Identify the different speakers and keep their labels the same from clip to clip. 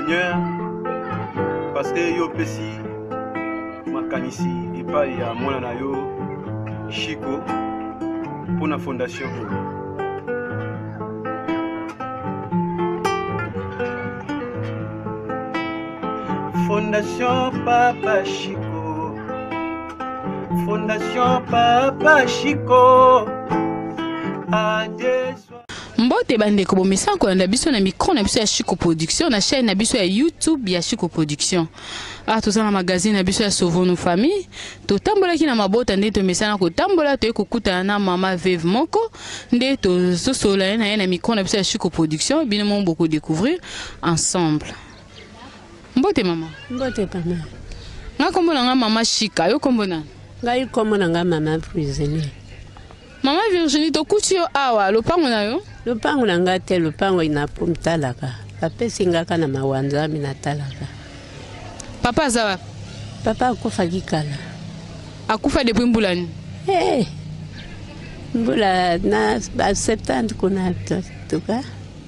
Speaker 1: Seigneur, parce que yo pesi makanisi et pas ya mwana na yo Chico pour la fondation. Fondation Papa Chico, Fondation Papa Chico.
Speaker 2: Mbote bande ko bomisa ko na biso na micro na biso ya Chico Production na chaîne na biso ya YouTube ya Chico Production. Ah tout ça na magazine na biso ya Sauvons nos familles. To tambola ki na mabota nde to mesana ko tambola to ekukuta na mama Veuve moko nde to sosola na micro na biso ya Chico Production bino mo beaucoup découvrir ensemble. Mbote mama.
Speaker 3: Mbote pama.
Speaker 2: Nga kombo na mama Chika yo kombo na.
Speaker 3: Ngai kombo na mama Priscilla.
Speaker 2: Mama Virginie to kuti yo awa lopango na yo?
Speaker 3: Lopango na nga te lopango ina pumtalaka. Bapesi nga kana mawanza mina talaka.
Speaker 2: Papa zawa?
Speaker 3: Papa akufa kikala.
Speaker 2: Akufa depuis mbulani?
Speaker 3: Eh. Mbula na 70 kuna tuka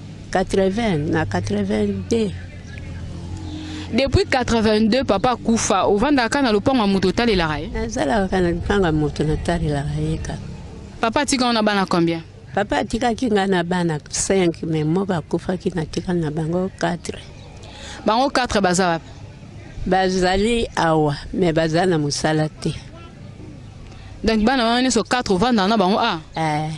Speaker 3: 80 na 82.
Speaker 2: Depuis 82 papa kufa ovanda kana lopango ya moto talela raye?
Speaker 3: Nazala kana lopango ya moto na talela raye ka.
Speaker 2: Papa tika on a bana combien?
Speaker 3: Papa tika kinga na bana 5 mais moba kufa kina tika na bango 4.
Speaker 2: Bango 4 bazawa.
Speaker 3: Bazali awa mais bazana musala te.
Speaker 2: Donc bana wana so 4 vanda na bango a.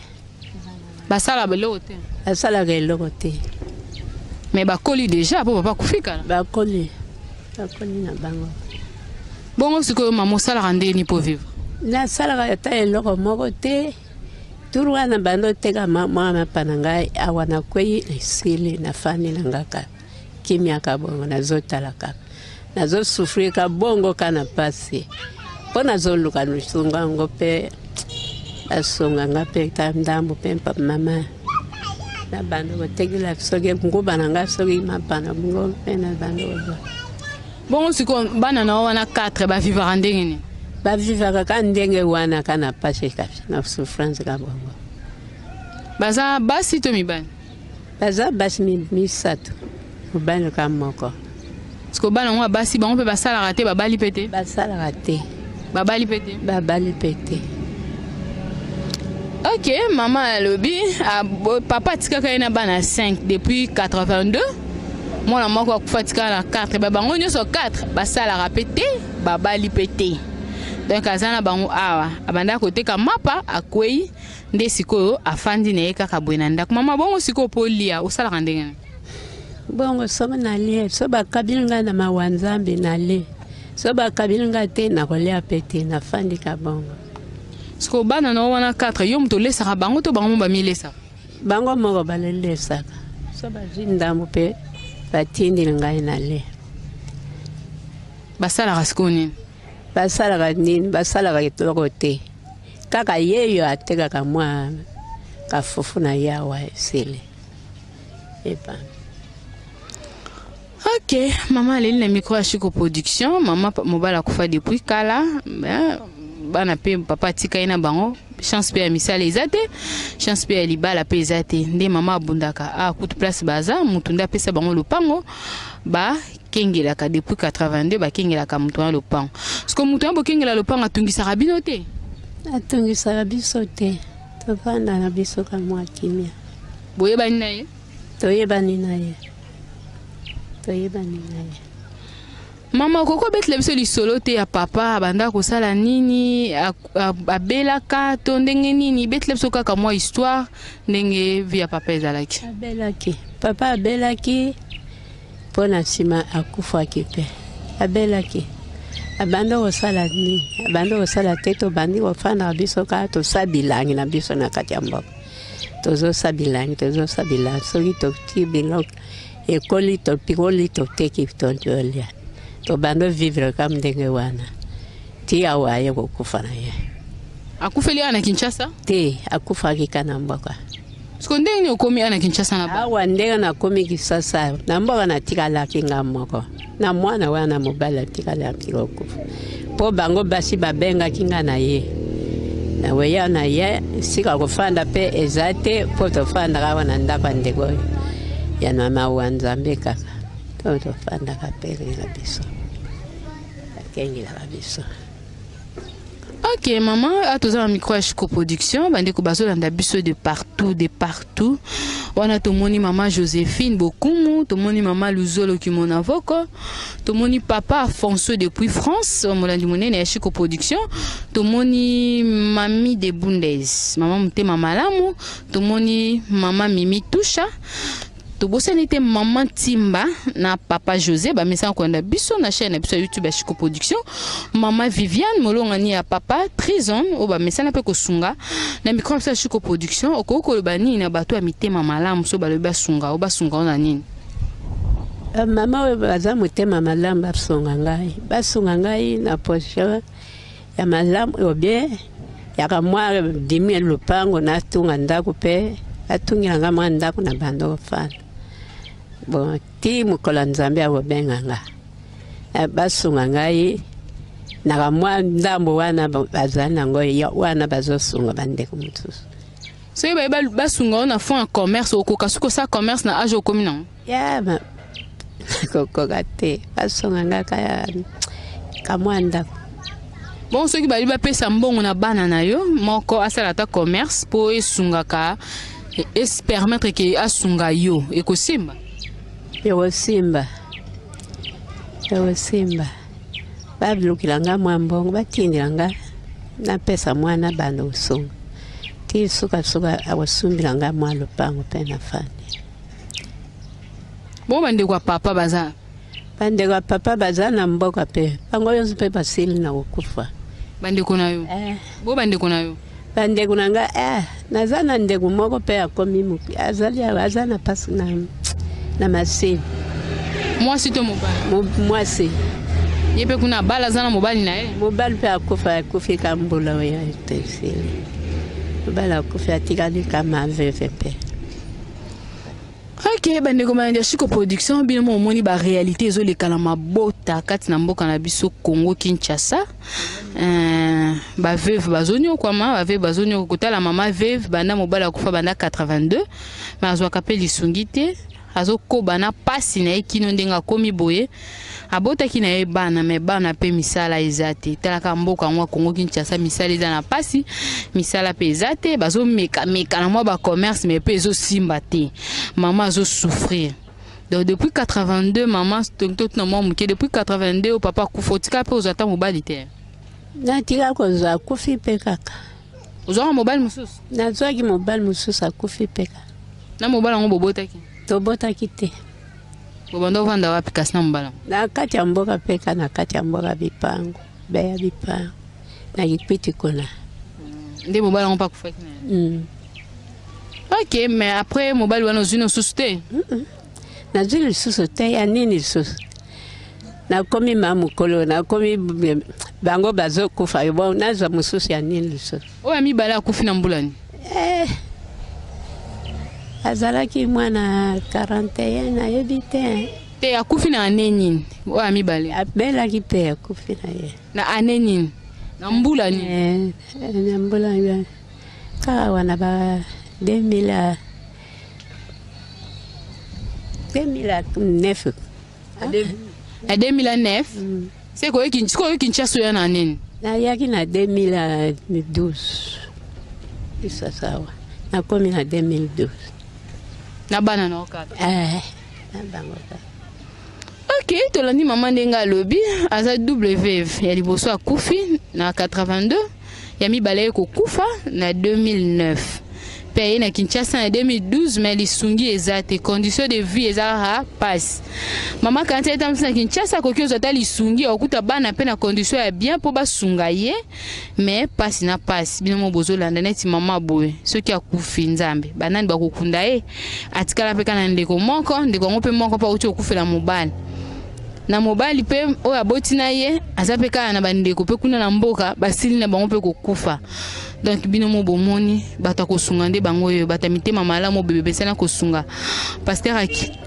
Speaker 2: Basala belo te.
Speaker 3: Basala belo te.
Speaker 2: Mais bakoli déjà pour papa kufika la.
Speaker 3: Bakoli na bango.
Speaker 2: Bongo siko maman sala rande ni pour vivre.
Speaker 3: Na sala ta eloko moko te. Turwa na bando teka mama pananga awana kwei sili na fani na ngaka. Kimya ka bongo na zotala ka. Na zo sufri ka bongo kana pasi. Pona zo luka nusunga ngope asonga ngape tamdambo pempa mama. Na bando tegila soge nguba na nga soge mapana bongo pena bando.
Speaker 2: Bongo siko bana na wana 4 ba vivre ndenge ni.
Speaker 3: Ba vivre ka ndenge wana kana pasi ka na souffrance ka bongo.
Speaker 2: Baza basi to mibani.
Speaker 3: Baza basi mi sato. Ubana ka moko.
Speaker 2: Siko bana ngwa basi bango pe basala raté ba bali pété.
Speaker 3: Basala raté.
Speaker 2: Ba bali pété.
Speaker 3: Ba bali pété.
Speaker 2: Ok, maman lobby, papa tika kaina bana 5 depuis 82. Moi la moko akufa tika na 4, ba bango nyoso 4, basala rapété, ba bali pété. Donc azana bango awa, abanda kote ka mapa akwei nde sikoyo afandi na kaka bwena ndako. Mama bongo siko polia osala kandenge.
Speaker 3: Bongo soma na lie, so ba kabilinga na mawanzambe na lie. So ba kabilinga te na kolia pété na fandi ka bongo.
Speaker 2: Siko bana na wana 4 yo mto lesa bango to bango ba milesa.
Speaker 3: Bango moko balelesa. So ba jindambo pe batindi ngai na lie.
Speaker 2: Basala raskoni.
Speaker 3: Basala nini basala ka te. Kaka yeyo ateka ka mwa ka fufu na yawa sile. Epa.
Speaker 2: Ok, maman elle le micro à Chico Production, maman mobala kufa depuis kala. Bana pe papa tika ina bango chance pe misala ezate chance pe libala pe ezate nde mama abundaka a kutu place baza mutunda pesa bango lopango ba kengela ka depuis 82 ba kengela ka mutuna lopango sko mutuna bo kengela lopango atungisa rabino te
Speaker 3: atungisa rabiso te to vanda na biso ka mwa kimia
Speaker 2: boye bani naye
Speaker 3: toyebani naye toyebani naye.
Speaker 2: Mama koko betle biso lisolo te ya papa abanda ko sala nini abelaka to ndenge nini betle biso kaka mwa histoire ndenge via papa ezalaki.
Speaker 3: Abelaki papa abelaki pona sima akufa kipe abelaki abanda ko sala nini abanda ko sala te to bandi ko fana biso ka to sabilangi na biso na kati ya mboka tozo sabilangi soki to tibilok ekoli to pikoli to teki to jolia. To bando vivre comme ndenge wana. Ti awaye ko kufa na ye.
Speaker 2: Akufeli ana Kinshasa?
Speaker 3: Te akufa kikana mboka.
Speaker 2: Siko ndenge okomi ana Kinshasa na ba?
Speaker 3: Awa ndenge na komi Kinshasa na mboka na tikala kinga moko. Na mwana wana mobala tikala kiko kufa. Po bango basi babenga kinga na ye. Na weya na ye sika kufanda pe ezate po to fanda kawa na ndapa ndego. Ya mama wa Nzambe kaka. tofandaka pele na biso akengelaka biso.
Speaker 2: Ok, maman, à tous un micro à Chico Production, bande ko bazolanda biso de partout. Wana tomoni maman Joséphine Bokumu, tomoni maman Luzolo qui mon avocat, tomoni papa Afonso depuis France, molandi monene ya Chico Production, tomoni mami de Bundes, maman Mutema Malamu, tomoni maman Mimi Toucha. Tobosani te maman Timba na papa José ba mesa ko na biso na chaîne biso YouTube ya Chico Production, maman Viviane molongani ya papa Trison o ba mesa na pe ko sunga na micro ya Chico Production okoko lo bani na bato ya mitema malamu so ba lo ba sunga o ba sunga na nini.
Speaker 3: Mama baza mutema malamu ba sunga ngai na posho ya malamu o bien ya ka mwa dimi lupango na tunga ndako pe atungira nga mwa ndako na bando fana. Bon, ti mukola nzambe abo benganga. Basunga ngai na kamwa ndambo wana bazana ngoy wana bazosunga bandeko mutusu.
Speaker 2: So basunga na fond en commerce au kokasuko sa commerce na ajo communal.
Speaker 3: Ya ma kokogate basunga nga kaya kamwa ndako.
Speaker 2: Bon, ceux qui bali ba pesa mbongo na bana na yo moko asala ta commerce po esunga ka et permettre que asunga yo ekosimba.
Speaker 3: Yo simba. Bablukilanga mwambongo batindilanga na pesa mwana bana usunga. Ti suka awasumbilanga mwa lupango pe na fani.
Speaker 2: Bon bande kwa papa baza.
Speaker 3: Bande kwa papa baza na mboka pe. Bango yonzu pe basili na ukufa. Bande
Speaker 2: kuna yo. Bo bande kuna yo.
Speaker 3: Bande kunanga nazana ndegu moko pe akomi muki. Azali azana pasi na masini.
Speaker 2: Mwasi to mobali.
Speaker 3: Mwasi.
Speaker 2: Yepe kuna bala zana mobali na ye.
Speaker 3: Mobali pe akufi kambula ya tesili. Mobali akufi atikali kama veve pe.
Speaker 2: Ok, bande komanda Chico Production bino mo moni ba réalité ezo le kala mabota kati na mboka na biso Congo Kinshasa. Ba veuve bazonyo kwa ba veuve bazonyo kotala mama veuve banda mobala kufa banda 82 mais azwa kapeli sungite azo ko bana pasi na ekino ndenga komi boye abota ki na bana me bana pe misala ezate talaka mboka ngwa Congo Kinshasa misala eza na pasi misala pe ezate bazo meka na mwa ba commerce mais pe ezo simba te maman azo souffrir. Donc depuis 82 maman tout na mwa muke depuis 82 au papa kufotika pe ozata mobali te.
Speaker 3: Na tika ko za kufi pe kaka.
Speaker 2: Ozo mobile mususu.
Speaker 3: Na zwaki mobile mususu akufi pe kaka.
Speaker 2: Na mobile ngo bobotaki.
Speaker 3: Tobotaki te.
Speaker 2: Bobando vanda wapi kasi na mbala.
Speaker 3: Na kati ya mboka peka na kati ya mboka bipango. Beya bipango. Na kipiti kona.
Speaker 2: Nde mobile ngo pa kufaki na. Ok, mais après mobile wana zino suste.
Speaker 3: Na zino suste ya nini susu. Na komi mamukolo na komi bango bazo kufa yo na za mususu ya nini susu.
Speaker 2: Oya mi bala kufi na mbulani.
Speaker 3: Azalaki mwana 41 na yebite.
Speaker 2: Te akufi na anenini. Oya mi bale.
Speaker 3: Abelaki pe akufi na ye.
Speaker 2: Na anenini. Na mbulani.
Speaker 3: Na mbulani. Ka wana ba 2009.
Speaker 2: À 2009. C'est quoi qui Kinshasa ya na nini?
Speaker 3: Na yaki na 2012. Isa sawa. Na komi na 2012.
Speaker 2: Na bana na okata.
Speaker 3: Na bango.
Speaker 2: Ok, tolandi maman ndenga lobby aza WV ya liboso akufi na 82 ya mibale ko kufa na 2009. Payé na Kinshasa en 2012 mais lisungi ezate conditions de vie ezara passe. Maman quand elle était na Kinshasa ko kiozo ta lisungi okuta bana pe na condition ya bien po basunga ye mais passe na passe bino mo bozolanda neti mama boye soki akufi nzambe banani bakukunda ye atikala pe kana ndeko moko ngo pe moko pa uti okufela mobali na mobali pe o aboti na ye azape kana na bandeko pe kuna na mboka basili na bango pe kokufa. Donc bino mo bomoni bata ko sunga nde bango yo bata mitema malamu bebe besana ko sunga pasteur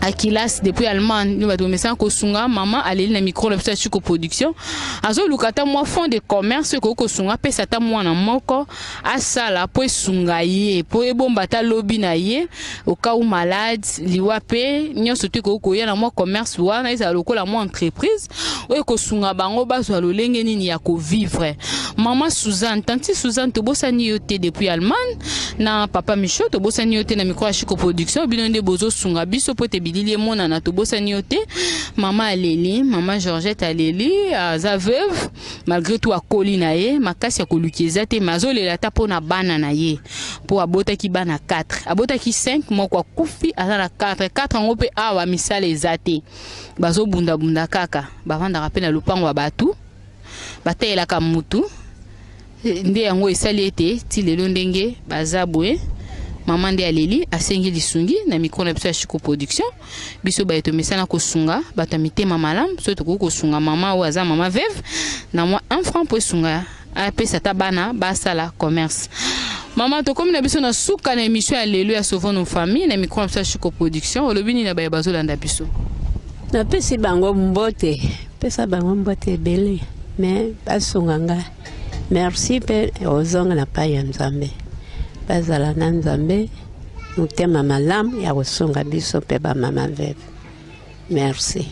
Speaker 2: Akilas depuis Allemagne nous bato message ko sunga maman aleli na micro na biso Chico Production azo lukata moi fond de commerce ko sunga pesa ta mwana moko asala po sunga ye po ebomba ta lobby na ye au cas où malade liwape nyonso te ko ya na moi commerce wana isa lokola moi entreprise o ko sunga bango bazwa lolenge nini ya ko vivre. Maman Suzanne tanti Suzanne to bosani yote depuis Allemagne na papa Michaud to bosani yote na micro Chico Production binonde bozo sunga biso po te bilili mona na to bosani yote. Maman Aleli, maman Georgette Aleli za veuve malgré tout akoli na ye makasi ya kolukiza te mazolela ta pona bana na ye po abota ki bana 4 abota ki 5 moko kufi azala 4 ngope awa misale ezate bazo bunda bunda kaka bavanda rapena lupango wa batu batela ka mutu nde yango esali ete ti lelo ndenge bazabwe. Maman de Aleli asengi lisungi na micro na biso Chico Production biso ba eto mesana ko sunga batamite mama lam so to ko sunga mama waza mama veuve na moi 1 franc pour sunga a pesa tabana basala commerce. Maman to comme na biso na suka na émission ya lelo ya sauvons nos familles na micro na biso Chico Production olobini na ba bazolanda biso
Speaker 3: na pesi bango mbote pesa bango mbote bele mais basunga nga merci pe ozonga na pa ya Nzambe bazala na Nzambe mutema malamu ya kosunga biso pe ba mama veuve. Merci.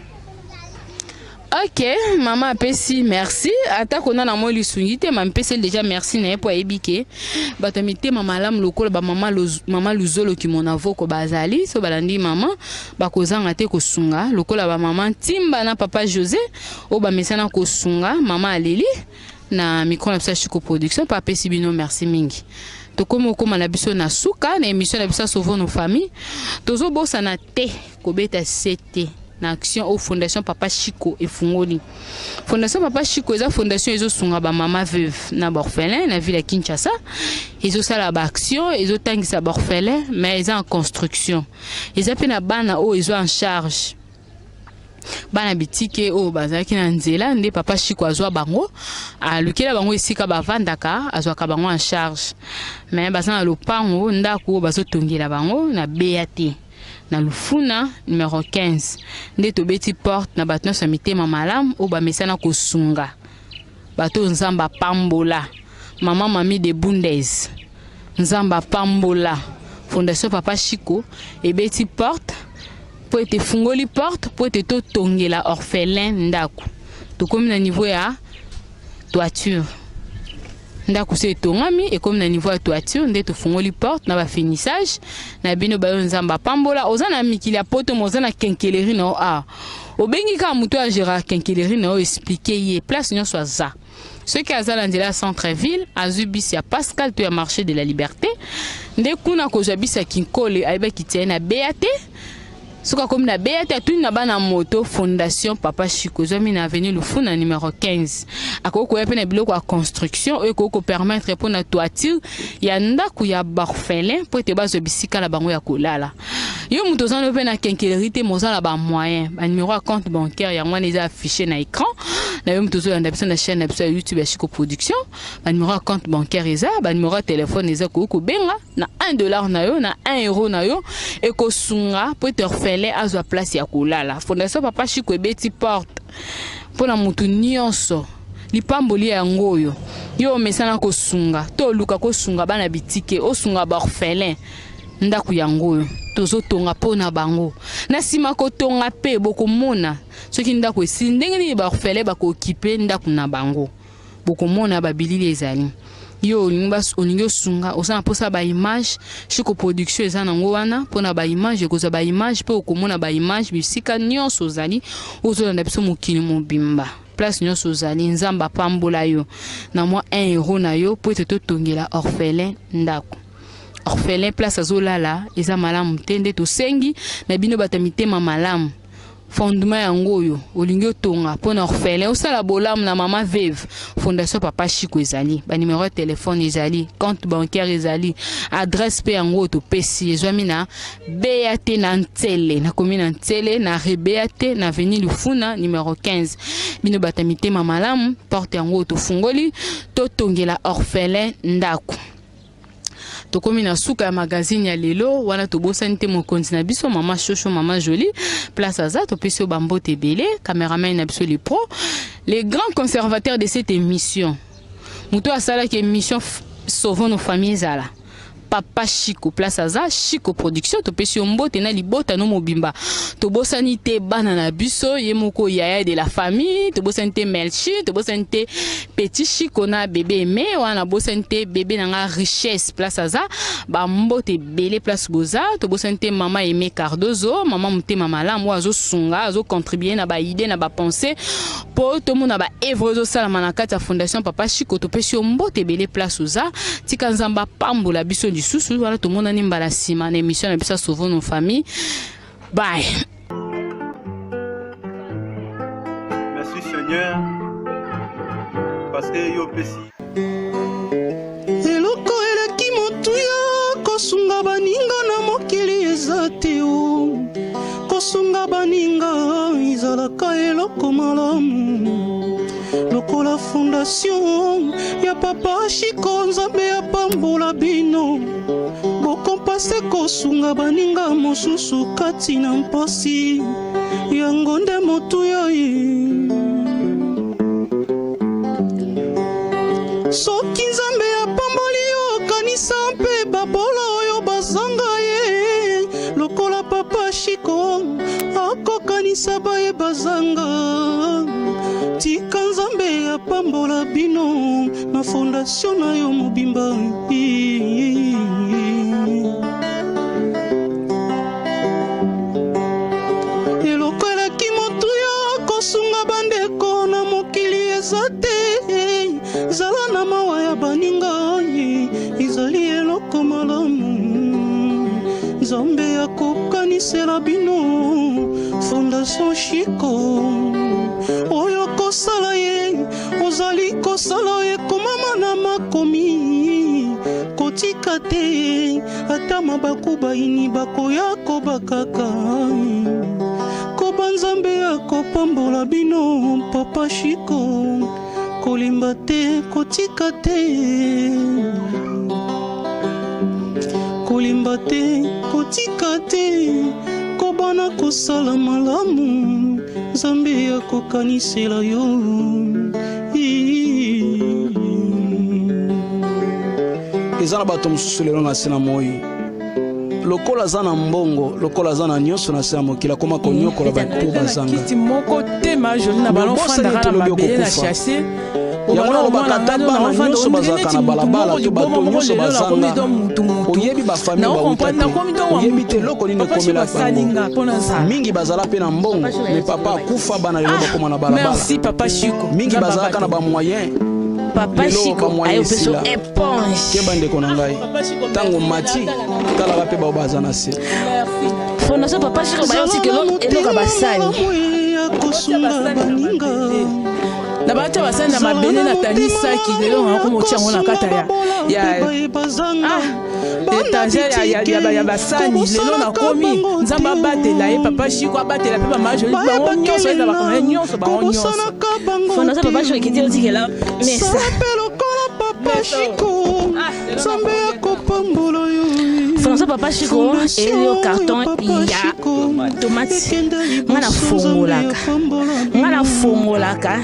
Speaker 2: Ok, maman apesi merci. Ata kona na mo lisungi te mam pesi déjà merci na po ebike. Batamite mama lam lokola ba mama luzolo ki mon avoko bazali so balandi mama bakozanga te kosunga lokola ba mama Timba na papa José o ba mesana kosunga mama Aleli na micro na Chico Production pa pesi bino merci mingi. To komo koma na biso na suka na émission na biso sauvons nos familles tozo bosa na te kobeta CT na action au fondation papa Chico et fungoli fondation papa Chico eza fondation ezo sunga ba mama veuve na orphelin na ville ya Kinshasa ezo sala ba action ezo tangisa ba orphelin mais eza en construction eza pe na bana o ezo en charge bana bitike o bazaki na nzela nde papa Chico azwa bango alukela bango esika bavandaka azwa ka bango en charge mais bazana lopango ndako bazotongela bango na BAT na Lufuna numéro 15 nde tobeti porte na bato nyonso mitema malamu o bamesana kosunga bato nzamba pambola mama mami de Bundes nzamba pambola fondation papa Chico ebeti porte po ete fungoli porte po ete to tongela orphelin ndako to komi na niveau ya toiture ndako se tongami et comme na niveau ya toiture nde to fungoli porte na ba finissage na bino bayo nzamba pambola ozana mikili ya poto mozana kenkeleri na a obengi ka muto a gérer kenkeleri na o expliquer ye place nyonso za ceux qui azala ndela centre ville azubisi ya Pascal to ya marché de la liberté nde kuna ko jabisa kinkole aiba kitie na BAT soka comme na BAT tout na bana moto fondation papa Chico zomi na avenue Lufuna numéro 15 akoko ya pe na biloko ya construction e ko permettre pour na toiture ya ndako ya orphelin pour te bazo bisika la bango ya kolala yo muto zano pe na kenkelerité mozala ba moyen ba numéro à compte bancaire ya ngwana eza affiché na écran na yo muto zo ya ndabisa na chaîne na YouTube ya Chico Production ba numéro à compte bancaire eza ba numéro à téléphone eza ko benga na $1 na yo na €1 na yo e ko sunga pour te orphelin azwa place ya kolala fondation papa Chico ebeti porte pona mutu nyonso lipamboli yango oyo yo mesana kosunga to luka kosunga bana bitike osunga ba orphelin ndako yango oyo tozotonga pona bango na sima kotonga pe bokomona soki ndako esi ndenge nini ba orphelin bakokipe ndako na bango bokomona babilili ezali yo olingi osunga osana posa ba image Chico Production eza nango wana pona ba image ekoza ba image pe okomona ba image bisika nyonso ozali ozolanda biso mokili mobimba place nyonso ozali nzamba pambola yo na mwa €1 na yo po ete totongela orphelin ndako orphelin place azolala eza malamu te nde tosengi na bino bato mitema malamu fondement yango oyo olingi otonga pona orphelin osala bolamu na mama veuve fondation papa Chico ezali ba numéro de téléphone ezali compte bancaire ezali adresse pe yango to pesi ezwami na BAT na Ntsele na commune na Ntsele na BAT na avenue Lufuna numéro 15 bino batamite mamalamu porte yango to fungoli to tongela orphelin ndako tokomi na suka ya magazine ya lelo wana tobosani te mokonzi na biso mama Shosho mama Jolie place aza topesi yo bambote ebele cameraman na biso les pros les grands conservateurs de cette émission muto asalaki émission sauvons nos familles zala Papa Chico place aza Chico production topesi yo mbote na libota no mobimba tobosani te bana na biso ye moko yaya de la famille tobosani te Melchi tobosani te petit Chico na bébé me wana bosani te bébé nanga richesse place aza ba mbote belé place boza tobosani te mama Aimé Cardozo mama mutema malamu azo sunga azo contribuer na ba idée na ba pensée po to mona ba evre zo sala manakata fondation Papa Chico topesi yo mbote belé place oza tika nzamba pambola biso lisusu wala tout monde nimba la sima na émission na bisa sauvons nos familles. Bye.
Speaker 1: Merci Seigneur parce que yo pesi
Speaker 4: eloko eleki motuya kosunga baninga na mokili ezate o kosunga baninga izalaka eloko malamu lokola fondation ya Papa Chico nzambe ya pambola bino bokompase kosunga baninga mosusu kati na mpasi yango nde motuya ye soki nzambe ya pamboli yo kanisa mpe babola oyo bazanga ye lokola Papa Chico akokanisa baye bazanga tika nzambe ya pambola bino na fondation na yo mobimba eloko eleki motuya kosunga bandeko na mokili eza te zala na mawa ya baninga ezali eloko malamu nzambe akokanisela bino fondation Chico oyo kosala ye ozali kosala ye komama na makomi kotika te ata mabaku baini bakoya kobakaka koba nzambe akopambola bino Papa Chico kolimba te kotika te kolimba te kotika te kobana kosala malamu nzambe akokanisela yo eza na bato mosusu lelo na se na moi lokola aza na mbongo lokola aza na nyonso na se na mokili akoma konyokola bato bazanga
Speaker 5: kiti moko te ma Jolie na balofandaka na mabele na chasse
Speaker 4: yango nalobaka ata bana nyonso bazalaka na balabala to bato nyonso bazanga oyebi bafamile bauta te oyebi te eloko nini ekomela bango mingi bazala mpe na mbongo me papa akufa bana lelo bakoma na balabala mingi bazalaka na bamoyen
Speaker 6: Papa Chico ayopeso éponge
Speaker 4: keba ndeko na ngai ntango mati talaka mpe bao baza na se
Speaker 6: fondation Papa Chico bayoti kelo eloka basali
Speaker 5: na bato basali na mabele na tanisaki lelo ngako motiango na kata ya étagère ya basani lelo na komi nzamba batela ye Papa Chico abatela pe ba Jolie bango nyonso eza bakoma nyonso bango nyonso
Speaker 6: fondation Papa Chico ekiti otikela mesa
Speaker 4: Papa Chico nzambe akopambola yo
Speaker 6: fondation Papa Chico elio carton ya tomate ngana fongolaka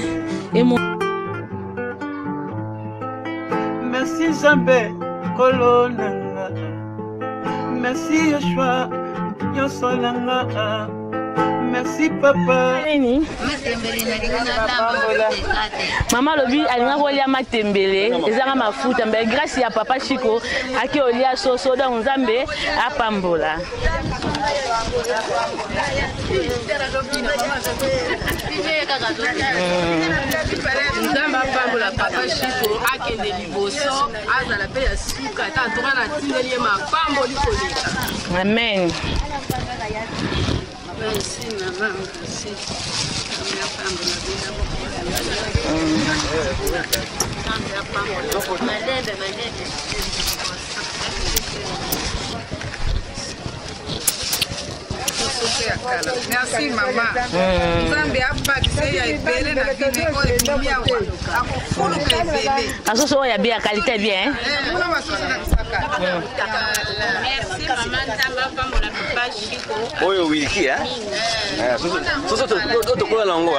Speaker 4: merci nzambe kolonanga merci Yeshua yosolanga merci papa
Speaker 6: mama lobi alinga kolia matembele ezanga mafuta mbe grâce ya Papa Chico aki olia soso donc nzambe apambola
Speaker 2: nzambe apambola Papa Chico akende liboso azala pe ya suka ata antoka na tindeli ye mapamboli koleka
Speaker 6: amen.
Speaker 2: Merci maman, merci.
Speaker 7: ya kala. Merci mama. Nzambe apakise ya ebele na bine ko ebimi awa. Akofuluka ebele.
Speaker 6: Asoso ya bien qualité bien.
Speaker 7: Muna masoso na bisaka.
Speaker 3: Merci mama Nzamba pambola papa Chico.
Speaker 8: Oyo wiki soso to kola lango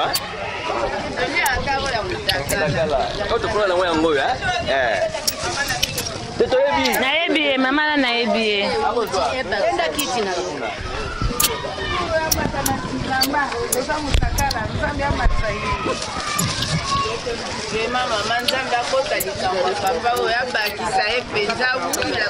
Speaker 8: to kola lango yango to yebi
Speaker 6: Na yebi mama na yebi.
Speaker 3: Enda kiti na Mama Nzamba kota likambo papa oya bakisa epenza wukila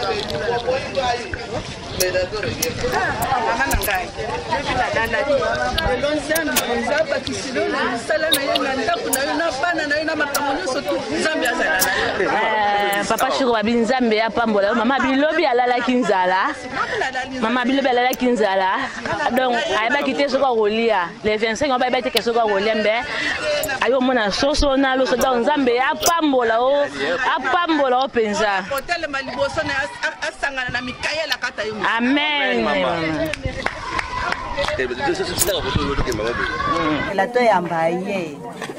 Speaker 3: mama nangai na danda lelo Nzambe Nzamba kisilo na sala na ye na ndako na yo na bana na yo na makambo nyonso tu Nzambe azala na yo.
Speaker 6: Papa Chico babi Nzambe apambola mama bilobi alala kinzala. Mama bilobi alala kinzala. Donc ayeba kite soko rolia. Les 25 on ba ba te soko rolia mbe. Ayo mona soso na lo so donc Nzambe apambola o penza.
Speaker 3: Hotel maliboso na asangana na Mikaela kata yo.
Speaker 6: Amen.
Speaker 9: La to ya mbaye.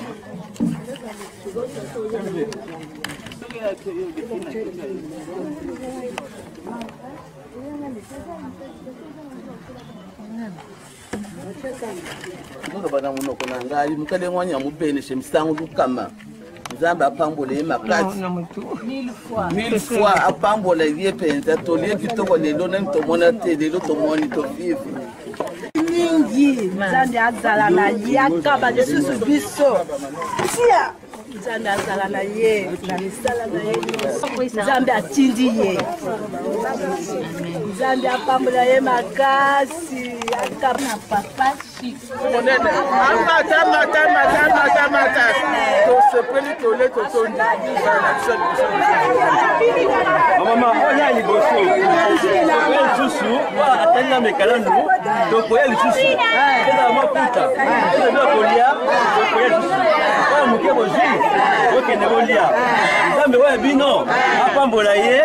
Speaker 10: Ngoba bana munoko nangali mukade mwanya mubene shemsangu kama Nzamba apambole makati 1000 fois apambole yepenza tolie kitoko lelo na mtomona te lelo tomoni to vivre
Speaker 9: Mingi Nzambe azala na yakaba Yesu biso tia Nzambe azala na ye na misala na ye Nzambe atindi ye Nzambe apambola ye makasi akaba na papa
Speaker 10: Mata. To se peli tole to tondi.
Speaker 8: Mama oya liboso. Oya susu, atenda mekalandu. Donc oya susu. Tena maputa. Tena kolia, oya susu. Oya mukebo ji. Okende kolia. Nzambe oya bino, apambola ye.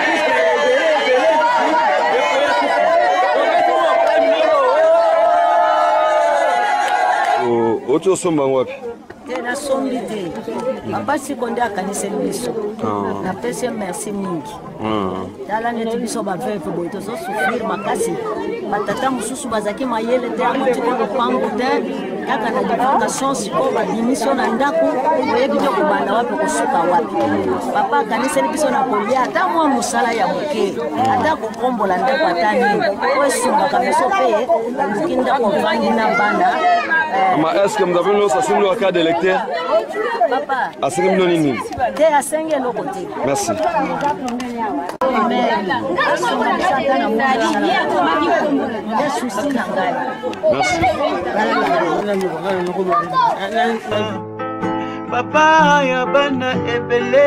Speaker 8: Ocho somba wapi?
Speaker 9: Tena sombi te. Papa Chico nde akanisa biso. Na pese merci mingi. Tala neti biso ba veve boy to so souffrir makasi. Batata mususu bazaki mayele te amotiko ko pango te. Kaka na divulgation siko ba dimission na ndako oyebi te kubanda wapi kusuka wapi. Papa akanisa biso na kolia ata mwa musala ya moke. Ata kukombola ndako atani. Osunga kabeso pe lukinda ko vangi na banda.
Speaker 8: Est-ce que vous avez nous assis le cas d'électeur?
Speaker 9: Papa.
Speaker 8: Assis nous nini?
Speaker 9: Te asenge lo côté.
Speaker 8: Merci.
Speaker 4: Papa ya bana ebele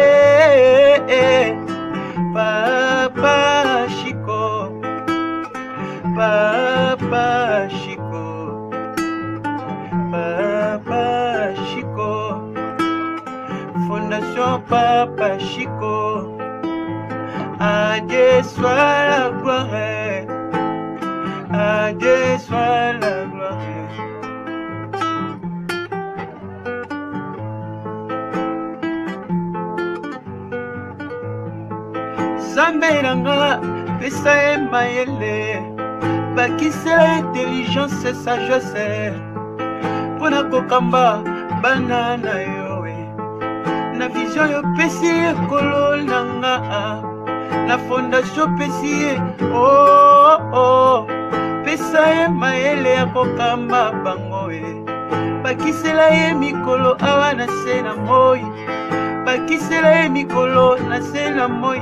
Speaker 4: Papa Chico Papa Chico Papa Chico Fondation Papa Chico à Dieu soit la gloire à Dieu soit la gloire Zambelanga pesa mayele bakisa intelligence et sagesse pona kokamba banana yowe na vision yo pesi ekolo nanga na fondation pesi oh pesa ye maele ya kokamba bango bakisela ye mikolo awa na se na moi bakisela ye mikolo na se na moi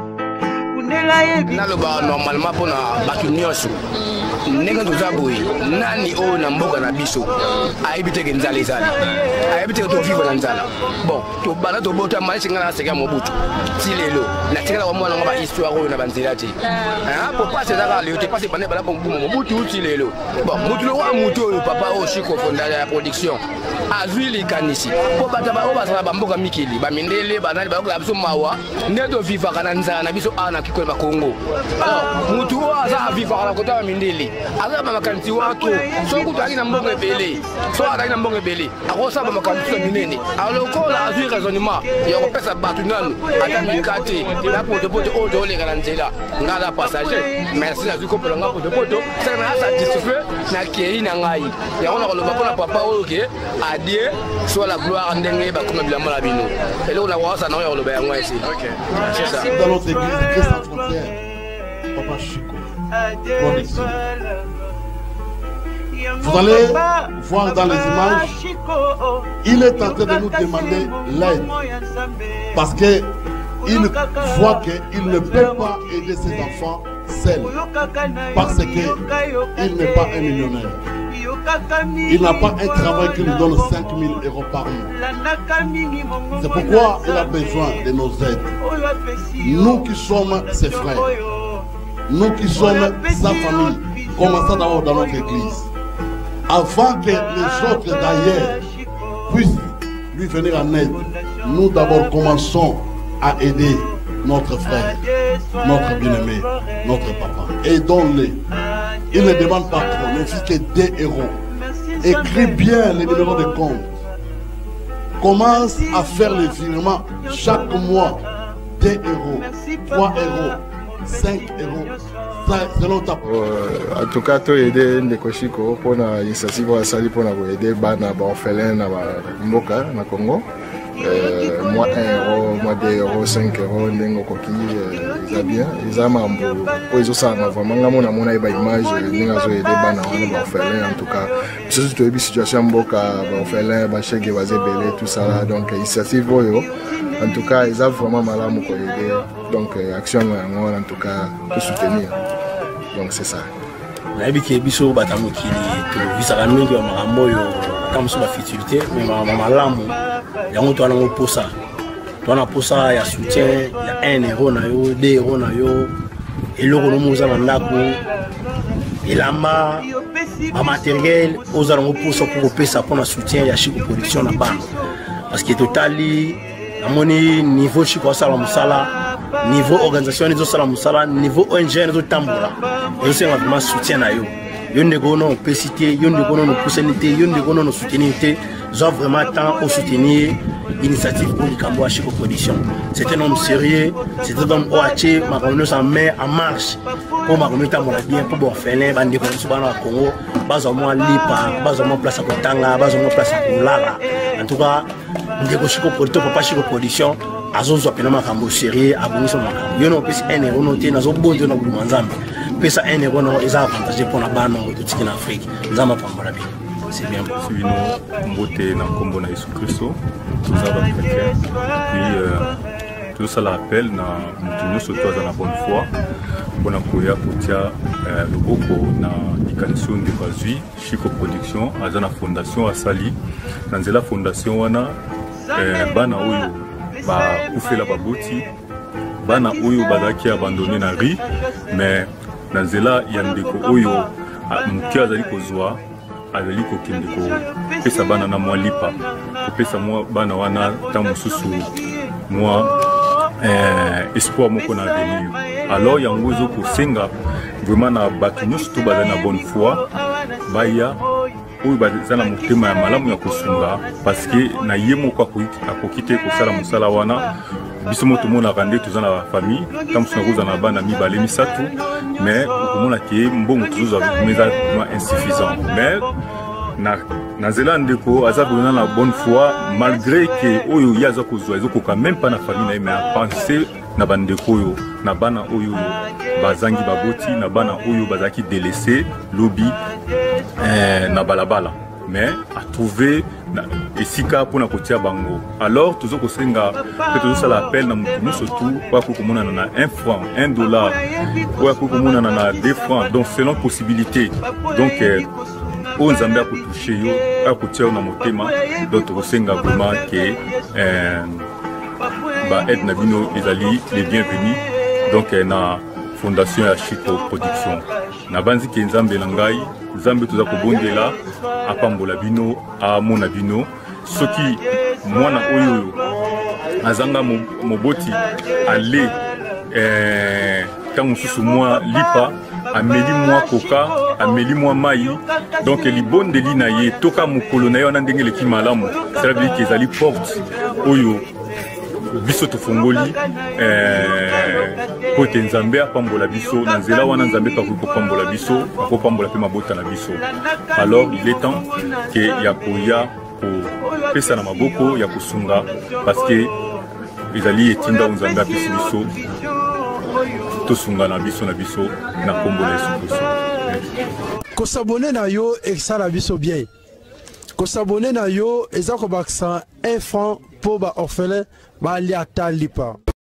Speaker 11: naloba normalement mpona bato nyonso ndenge toza boye nani oyo na mboka na biso ayebi teke nzala ezali ayebi teke tovivre na nzala bon tobanda tobota malisinga na seka mobutu ti lelo natikala wa mwana nga bahistoire oyo na banzela te po pasi ezaka lelo te pasi bande bala bonguma mobutu ti lelo bon mutulo wa mutu oyo papa oyo Chico fondala ya production azwi likanisi po bato oyo bazala bamboka mikili bamindele banani bayokola biso mawa nde tovivaka na nzala na biso awa na kikoyeba Congo. Alors, mutu aza vivre la côté mindeli. Aza ba makanti wato, so kutu na mbongo ebele. So na mbongo ebele. Akosa ba makanti minene. Alors ko la azui raisonnement, ya ko pesa batu nanu, ata mikate, la poto odo le garanzela. Ngala passager. Merci na zuko pelanga poto. Ça na satisfait na kei na ngai. Ya ona ko lo ba papa oke, adie soit la gloire ndenge ba comme bilamba la bino. Et là on a voir ça na ya lo ba ya ngwa ici. OK. C'est ça.
Speaker 12: Dans notre église de Christ sans frontières, Papa Chico, production. Vous allez voir dans les images, il est en train de nous demander l'aide parce qu'il voit qu'il ne peut pas aider ses enfants seuls parce qu'il n'est pas un millionnaire. Il n'a pas un travail qui lui donne 5 000 € par mois. C'est pourquoi il a besoin de nos aides. Nous qui sommes ses frères, nous qui sommes sa famille, commençons d'abord dans notre église. Avant que les autres d'ailleurs puissent lui venir en aide, nous d'abord commençons à aider notre frère, notre bien-aimé, notre papa. Aidons-les. Il ne demande pas trop, ne fût que 2 €. Écris bien les numéros de compte. Commence à faire les virements chaque mois. 2 €, 3 €, 5 €. Selon ta...
Speaker 13: En tout cas, tu as aidé Ndeko Chico pour l'initiative à Sali pour aider les orphelins dans Mboka, dans Congo. Moi 1 €, moi 2 €, 5 €, Ndengo Koki, ils ont bien. Ils ont pour ils ont ça vraiment. Là, mon image, ils ont aidé les orphelins en tout cas. Surtout tu as une situation Mboka, orphelins, Bachek, Bazébélé, tout ça là. Donc initiative en tout cas, ils ont vraiment mal à me aider. Donc action en tout cas pour soutenir. Donc c'est ça.
Speaker 14: nayebi ke biso batamokili tobisaka mingi ya makambo oyo ata mosusu bafutilité me malamu yango twana ngo posa twana posa ya soutien ya 1 € na yo 2 € na yo eloko nomoza na ndako elamba bamateriel ozala ngo posa mpo kopesa mpona soutien ya Chico Production na bana parce que totali namoni niveau Chico asala mosala niveau organisation ezosala mosala niveau ONG ezotambola ezosenga vraiment soutien na yo yo ndeko no pesité yo ndeko no poussalité yo ndeko no soutenir te zo vraiment temps au soutenir initiative pour Likambo à Chico Production. C'est un homme sérieux, c'est un homme OAC, ma communauté en main en marche pour ma communauté bien pour orphelin bande de Soudan au Congo, basement lipa, basement place à Kotanga, basement place à Kulala. En tout cas, ndeko Chico Production papa Chico Production azozo pena makambo sérieux abonisa makambo yo no pesi 1 € noté nazo bondo na bulu manzambe pesa 1 € no eza avantage pour na bana ngo tutiki na Afrique nzama pambola bien c'est bien pour
Speaker 15: nous mbote na kombo na Yesu Kristo tuzaba chrétien puis tout ça l'appel na mutunyo surtout na bonne foi pour na koya kotia loboko na ikanisi de bazui Chico Production azana fondation asali na nzela fondation wana bana oyo ba kufela baboti bana oyo bazaki abandonné na ri mais na nzela ya ndeko oyo mukia azali kozwa azali kokende ko pesa bana na mwa lipa kopesa mwa bana wana ta mosusu mwa espoir moko na avenir alors yango ezo kosenga vraiment na bato nyonso to bazali na bonne foi baya oyo baza na motema ya malamu ya kosunga parce que na ye moko akoki te kosala mosala wana biso mo tomonaka nde toza na famille ta mosusu nakoza na bana mibale misatu mais okomonaka ye mbongo tozozwa eza insuffisant mais na nzela ndeko aza vraiment na bonne foi malgré que oyo ye aza kozwa ezokoka même pas na famille na ye mais apense na bandeko oyo na bana oyo bazangi baboti na bana oyo bazalaki délaissé lobi na balabala mais a trouvé esika pour na kotia bango alors tozo kosenga pe tozo sala appel na mutu surtout kwa kokomona na 1 franc 1 dollar kwa kokomona na 2 francs donc selon possibilité donc on zambia ko toucher yo a kotia na motema donc tozo senga vraiment que ba aide na bino ezali les bienvenus donc na fondation ya Chico Production na banzi ke nzambe na ngai nzambe toza kobondela apambola bino amona bino soki mwana oyo azanga moboti ale ntango mosusu mwa lipa ameli mwa koka ameli mwa mai donc libondeli na ye toka mokolo na ye wana ndenge eleki malamu cela veut dire que ezali porte oyo biso tofongoli po ete nzambe apambola biso na nzela wana nzambe kakoki kopambola biso akopambola mpe mabota na biso. Alors il est temps ke ya koya kopesa na maboko ya kosunga parce que ezali etinda oyo nzambe apesi biso tosunga na biso na kombo na Yesu Kristo.
Speaker 16: Kosabone na yo esala biso bien. Kosabone na yo eza kobakisa 1 franc po ba orphelin ba ali ata lipa.